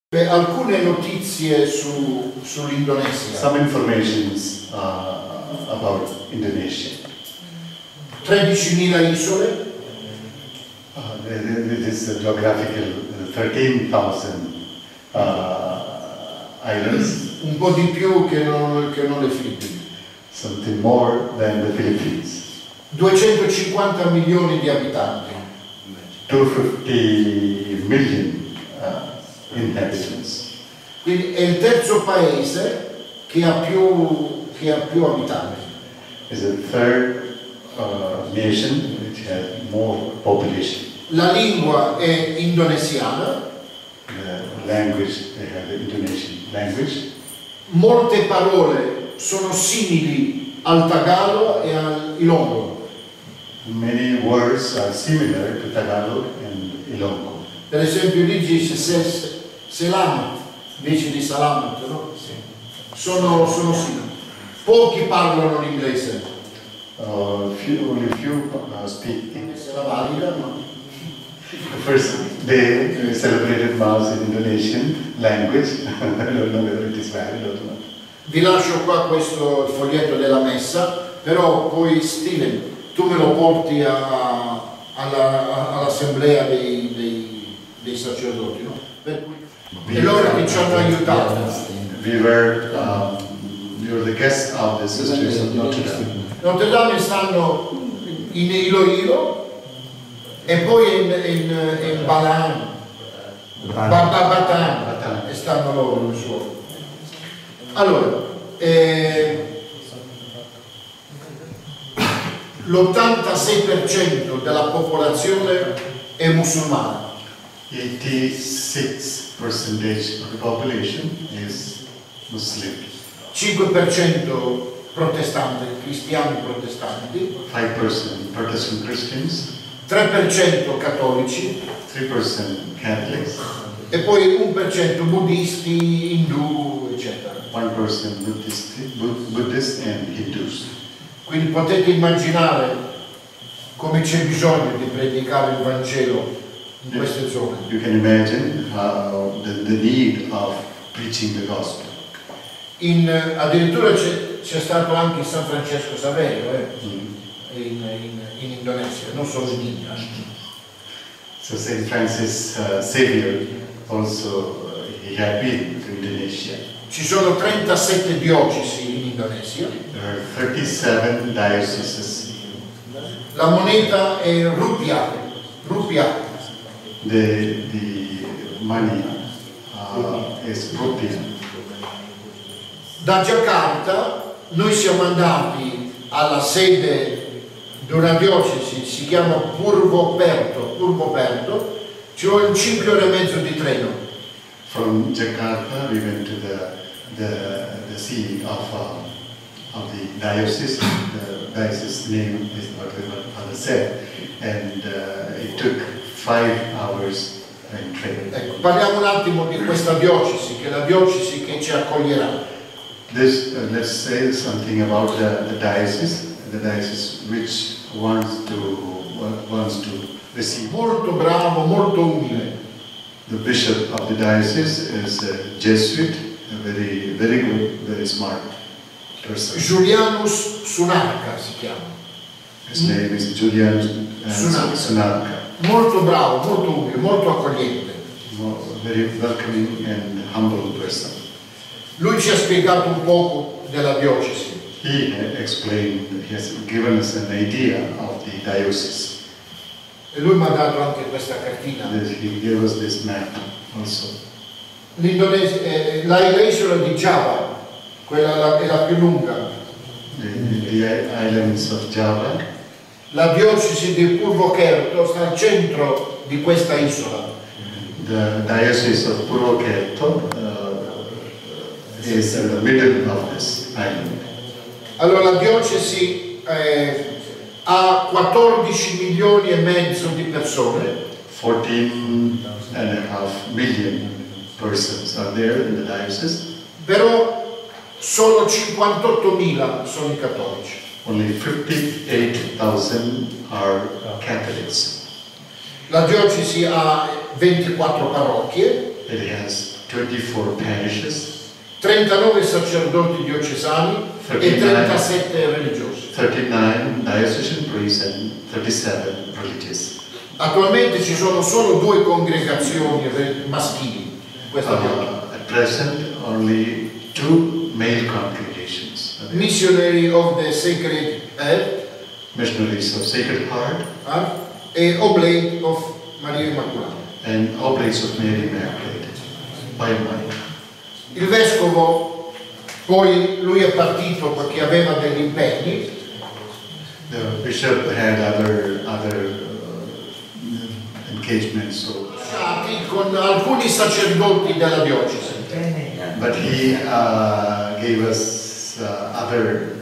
Alcune notizie sull'Indonesia. Some informations about Indonesia. 13.000 isole. This is geographical 13,000 islands. Un po' di più che non le Filippine. Something more than the Philippines. 250 milioni di abitanti. 250 million inhabitants. Quindi è il terzo paese che ha più abitanti. It's the third nation which has more population. La lingua è indonesiana. The language, they have the Indonesian language. Molte parole sono simili al Tagalog e al Ilonggo. Many words are similar to Tagalog and Ilonggo. Per esempio lì dice selamat invece di salamat, no? Sono simili. Pochi parlano l'inglese. Only few speak English. Sarà valida, ma The first day we celebrated Mass in Indonesian language. I don't know whether it is valid or not. vi lascio qua questo foglietto della messa, però poi Steven, tu me lo porti all'assemblea dei sacerdoti, no? Per cui, e loro che ci hanno aiutato. We were the guests of the Sisters of Notre Dame. Notre Dame stanno in Iloilo e poi in Balan, Batan, e stanno loro in suo. Allora, l'86% della popolazione è musulmana. 86% of the population is Muslim. 5% protestanti, cristiani protestanti, 5% Protestant Christians, 3% cattolici 3% Catholics, e poi 1% buddisti, indù, eccetera. 1% Buddhist and Hindus. Quindi potete immaginare come c'è bisogno di predicare il Vangelo in queste zone. You can imagine how the need of preaching the gospel. Addirittura c'è stato anche San Francesco Saverio in Indonesia, non solo in India. So Saint Francis Xavier also he had been to Indonesia. Ci sono 37 diocesi in Indonesia. There are 37 dioceses. La moneta è rupiah. The money is rupiah. Da Giacarta noi siamo andati alla sede di una diocesi, si chiama Purwokerto, ci vuole 5 ore e mezzo di treno. From Jakarta we went to the seat of the diocese. The diocese name is what Father said, and it took 5 hours in train. Ecco, parliamo un attimo di questa diocesi, che è la diocesi che ci accoglierà. Let's say something about the diocese which wants to receive. Molto bravo, molto umile. The bishop of the diocese is a Jesuit, a very good, very smart person. Giulianus Sunarca si chiama. His name is Julian Sunarca. Molto bravo, molto umile, molto accogliente. Very welcoming and humble person. Lui ci ha spiegato un poco della diocesi. He has given us an idea of the diocese. E lui mi ha dato anche questa cartina. He gave us this map also. L'isola di Java, quella è la più lunga. The islands of Java. La diocesi di Purwokerto sta al centro di questa isola. The diocese of Purwokerto is in the middle of this island. Allora la diocesi ha 14 milioni e mezzo di persone. 14.5 million persons are there in the diocese. Però solo 58.000 sono i cattolici. Only 58,000 are Catholics. La diocesi ha 24 parrocchie. It has 24 parishes, 39 sacerdoti diocesani e 37 religiosi. 39 diocesan priests and 37 religious. Attualmente ci sono solo 2 congregazioni maschili in questa diocesi. At present, only 2 male congregations. Missionary of the Sacred Heart Missionaries of Sacred Heart e Oblate of Maria Immacolata. and Oblates of Mary Immaculate by mine. Il vescovo, poi lui è partito perché aveva degli impegni. The bishop had other engagements, so, Con alcuni sacerdoti della diocesi. but he gave us other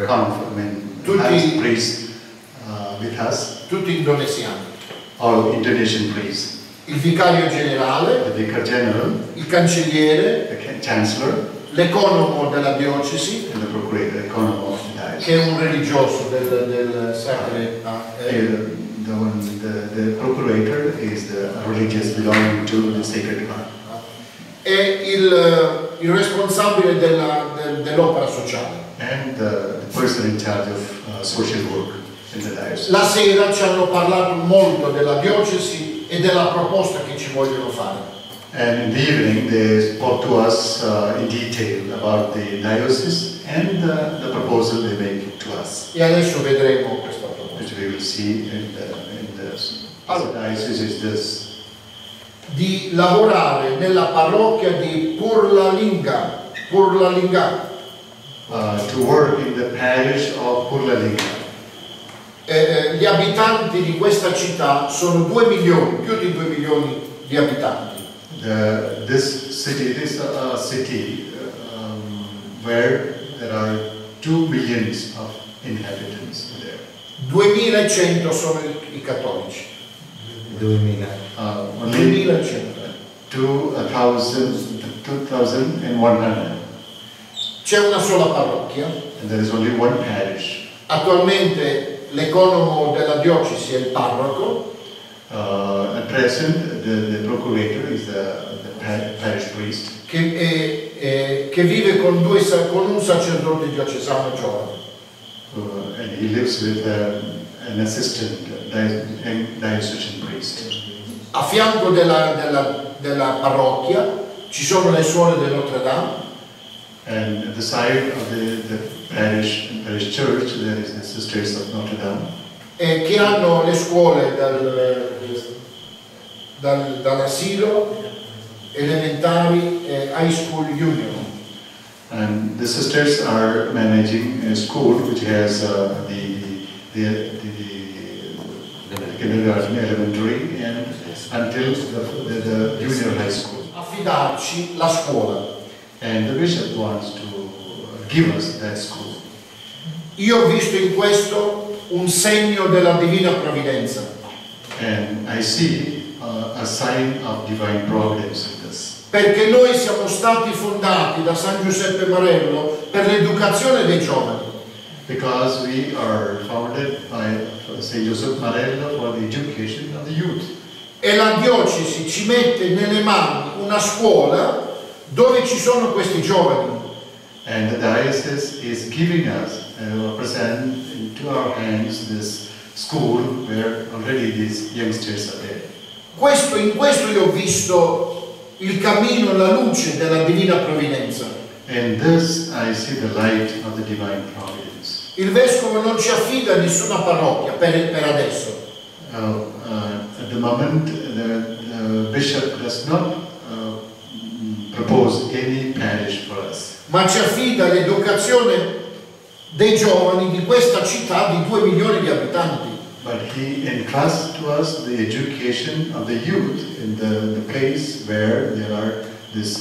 priests with us, Tutti indonesiani. all Indonesian priests. Il vicario generale, The Vicar General, il cancelliere, the Chancellor, l'economo della diocesi, and the Procurator, Economo of the Diocese. che è un religioso del Sacre The Procurator is the religious belonging to the Sacred Heart. è il responsabile dell'opera sociale. And the person in charge of social work in the diocese. La sera ci hanno parlato molto della diocesi e della proposta che ci vogliono fare. And in the evening they spoke to us in detail about the diocese and the proposal they make to us, E adesso vedremo questa proposta. which we will see in the diocese is this. Di lavorare nella parrocchia di Purlalinga, To work in the parish of Purlalinga. Gli abitanti di questa città sono 2 milioni, più di 2 milioni di abitanti. This city where there are 2 millions of inhabitants there. 2100 sono i cattolici. 2000. Only 2100. 2,100. C'è una sola parrocchia. And there is only one parish. Attualmente l'economo della diocesi è il parroco. At present, the procurator is the parish priest. Che vive con un sacerdote diocesano giovane. And he lives with an assistant diocesan priest. A fianco della parrocchia ci sono le suore di Notre Dame. And at the side of the parish church, there is the Sisters of Notre Dame. Che hanno le scuole dall'asilo, elementari e high school junior. And the sisters are managing a school which has the kindergarten, elementary, and until the junior high school. Affidarci la scuola. And the bishop wants to give us that school. Io ho visto in questo un segno della divina provvidenza. And I see a sign of divine providence in this. Perché noi siamo stati fondati da San Giuseppe Marello per l'educazione dei giovani. Because we are founded by St. Joseph Marello for the education of the youth. E la diocesi ci mette nelle mani una scuola dove ci sono questi giovani. And the diocese is giving us, present into our hands this school where already these youngsters are there. In questo io ho visto il cammino e la luce della divina provvidenza. In this I see the light of the divine providence. Il vescovo non ci affida nessuna parrocchia per adesso. At the moment, the bishop does not propose any parish for us. Ma ci affida l'educazione dei giovani di questa città di 2 milioni di abitanti. But he entrusts to us the education of the youth in the place where there are this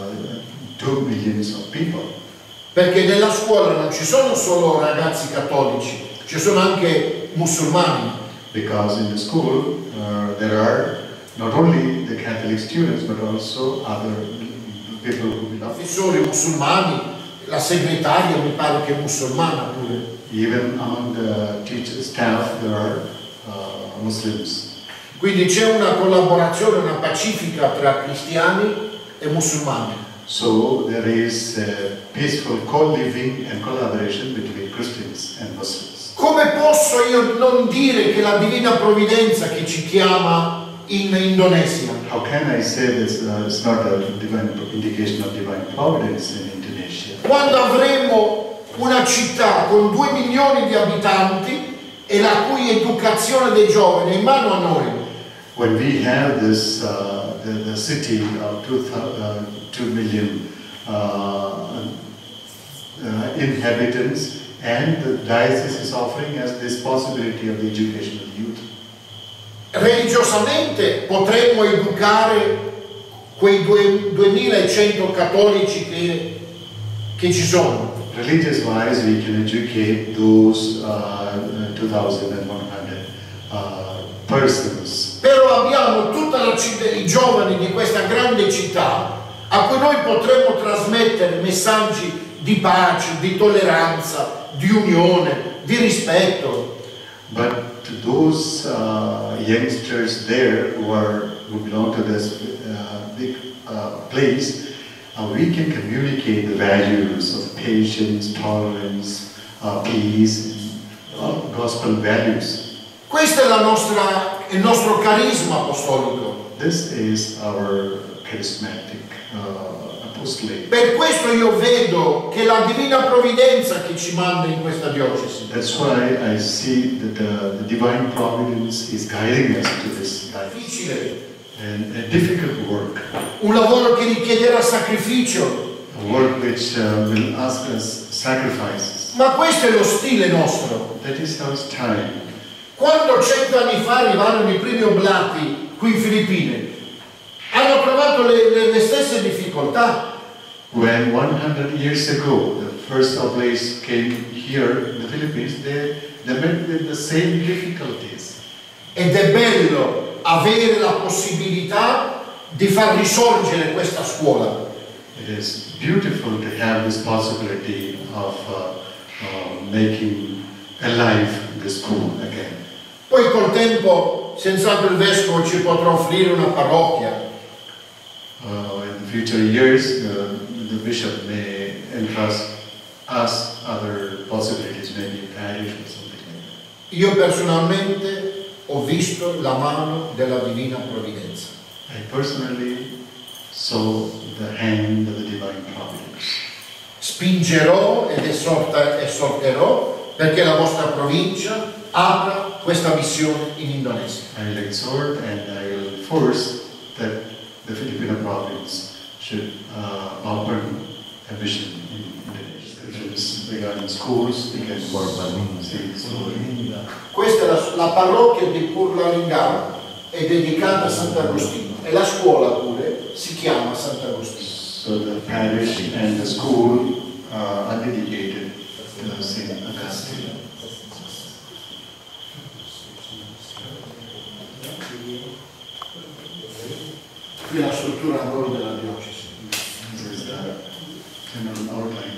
2 millions of people. Perché nella scuola non ci sono solo ragazzi cattolici, ci sono anche musulmani. Because in the school there are not only the Catholic students but also other people who belong. Professori musulmani, la segretaria mi pare che è musulmana pure. Even among the teacher staff there are Muslims. Quindi c'è una collaborazione, una pacifica tra cristiani e musulmani. So there is peaceful co-living and collaboration between Christians and Muslims. Come posso io non dire che la divina provvidenza che ci chiama in Indonesia? How can I say this? It's not a divine indication of divine providence in Indonesia. Quando avremo una città con 2 milioni di abitanti e la cui educazione dei giovani è in mano a noi. When we have this, the city of 2 million inhabitants, and the diocese is offering us this possibility of the education of the youth. Religiosamente potremmo educare quei 2100 cattolici che ci sono. Religious wise, we can educate those 2,100 persons. Però abbiamo tutta la città, i giovani di questa grande città a cui noi potremmo trasmettere messaggi di pace, di tolleranza, di unione, di rispetto. But to those youngsters there who belong to this big place, we can communicate the values of patience, tolerance, peace, gospel values. Questo è il nostro carisma apostolico. This is our charismatic apostolate. Per questo io vedo che la divina provvidenza che ci manda in questa diocesi. That's why I see that the divine providence is guiding us to this life. Difficile, And a difficult work. un lavoro che richiederà sacrificio. A work which will ask us sacrifices. Ma questo è lo stile nostro. That is our time. Quando 100 anni fa arrivarono i primi oblati qui in Filippine, hanno trovato le stesse difficoltà. When 100 years ago the first oblates came here in the Philippines, they met with the same difficulties. Ed è bello avere la possibilità di far risorgere questa scuola. It is beautiful to have this possibility of making alive the school again. Poi col tempo, senz'altro il vescovo ci potrà offrire una parrocchia. In the future years, the bishop may entrust us other possibilities, maybe parish or something like that. Io personalmente ho visto la mano della divina provvidenza. I personally saw the hand of the divine providence. Spingerò ed esorterò perché la vostra provincia apra questa missione in Indonesia. I will exhort and I will force that the Filipino province should open a mission in Indonesia. Regarding schools, because Questa è la parrocchia di Purbalingga, è dedicata a Sant'Agostino e la scuola pure si chiama Sant'Agostino. So the parish and the school are dedicated to Saint Augustine. Qui è la struttura loro della diocesi. This is the general outline.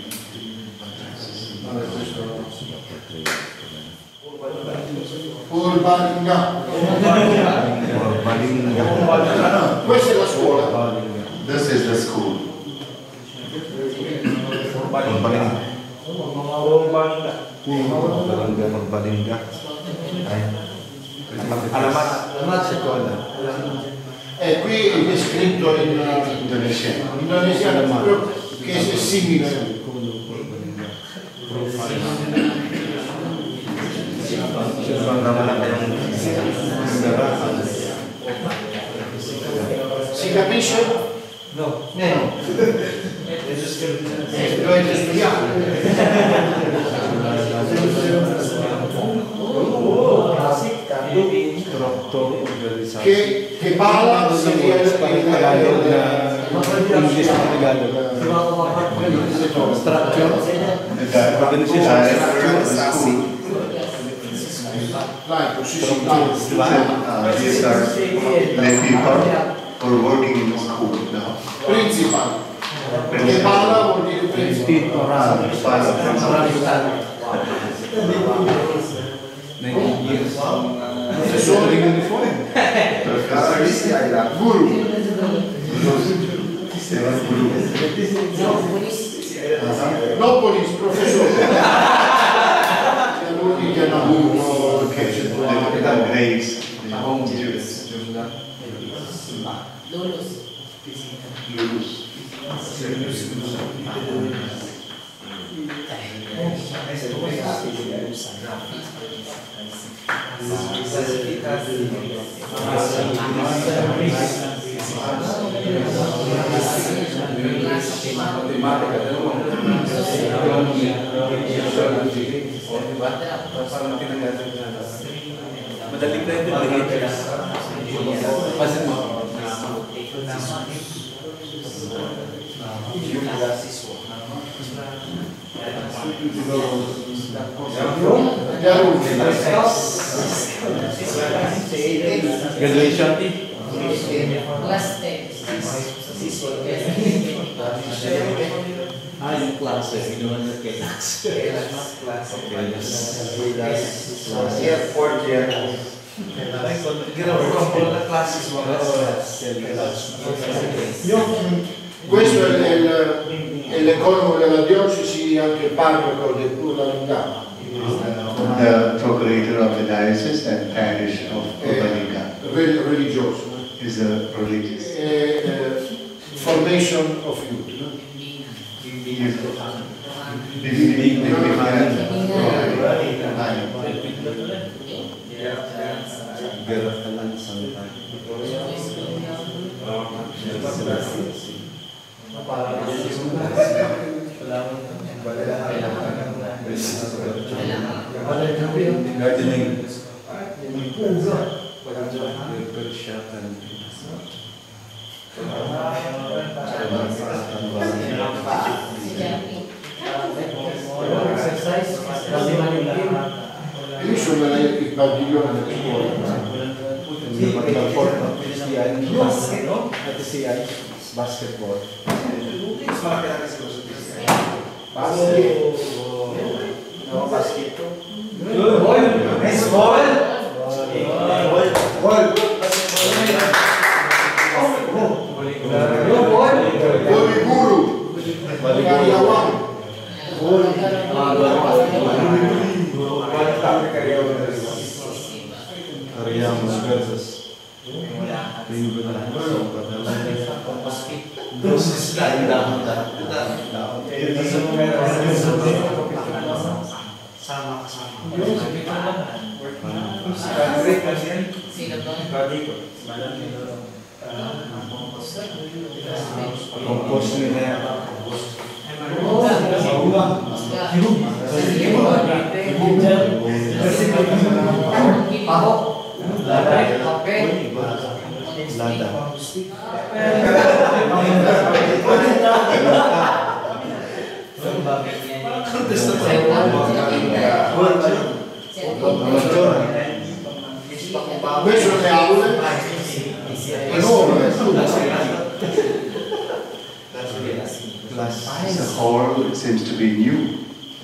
Purbalingga. Questa è la scuola. This is the school. Alamat sekolah. E qui è scritto in indonesiano che è simile. Si capisce? No. Dovete studiare. Che parla These are lay people who are working in the school now. Principal. Che parla vuol dire principale. Professori, guru. No police, professore. Madaling tayo din graduation Last day. yung klase, ginawa na class. Fourth year. Questo è l'economo della diocesi, anche il parroco del Purlalingà. The procurator of the diocese and parish of Purlalingga. Religioso. Is a religious. Formation of youth. Io sono il padiglione delle scuole. Basketball. Queste sono le aule enorme. The hall seems to be new.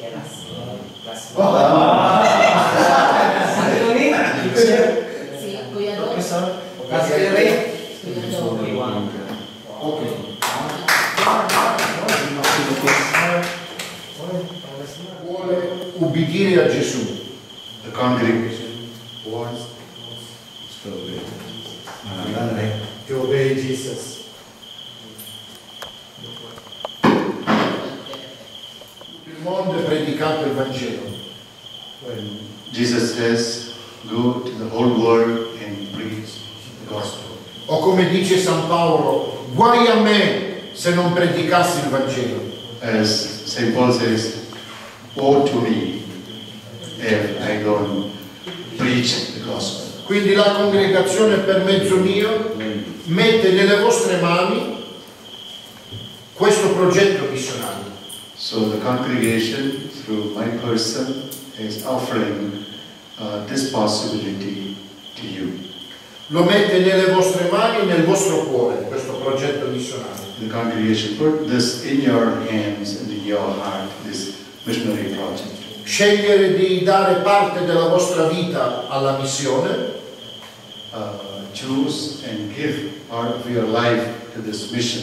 Vuole ubbidire a Gesù. The congregation wants To obey Jesus. Il mondo è predicato il Vangelo. when Jesus says, go to the whole world and preach the gospel. O come dice San Paolo, guai a me se non predicassi il Vangelo. As St. Paul says, woe to me if I don't preach the gospel. Quindi la congregazione per mezzo mio mette nelle vostre mani questo progetto missionario. So the congregation, through my person, is offering this possibility to you. Lo mette nelle vostre mani e nel vostro cuore, questo progetto missionario. The congregation put this in your hands and in your heart, this missionary project. Scegliere di dare parte della vostra vita alla missione, Choose and give part of your life to this mission.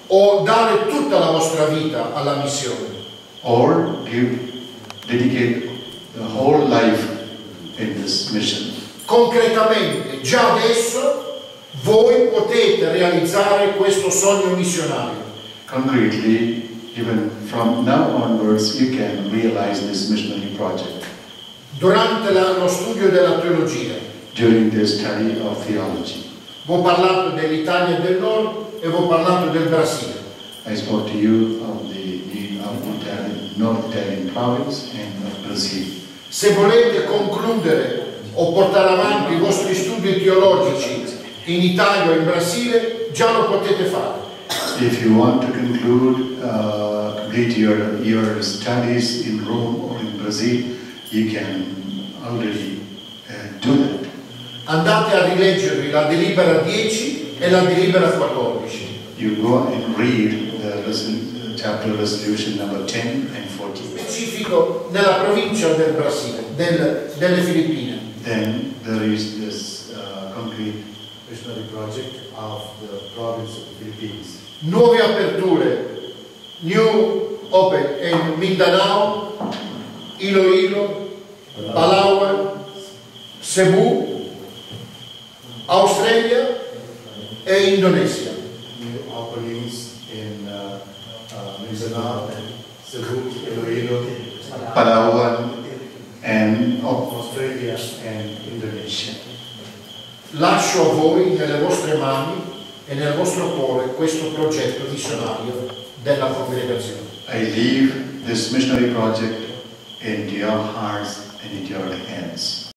o dare tutta la vostra vita alla missione. or dedicate the whole life in this mission. Concretamente, già adesso, voi potete realizzare questo sogno missionario. Concretely, even from now onwards, you can realize this missionary project. Durante lo studio della teologia, During the study of theology, vi ho parlato dell'Italia del Nord e vi ho parlato del Brasile. I spoke to you of the North Italian province and of Brazil. Se volete concludere o portare avanti i vostri studi teologici in Italia o in Brasile, già lo potete fare. If you want to complete your studies in Rome or in Brazil, you can already do that. Andate a rileggervi la delibera 10 e la delibera 14. You go and read the chapter resolution number 10 and 14. Specifico nella provincia del Brasile, delle Filippine. Then there is this concrete Missionary project of the province of the Philippines. Nuove aperture, New Open in Mindanao, Iloilo, Palawan, Cebu, Australia e Indonesia. New openings in Mindanao, Cebu, Iloilo, Palawan and Australia and Indonesia. Lascio a voi nelle vostre mani e nel vostro cuore questo progetto missionario della congregazione. I leave this missionary project into your hearts and into your hands.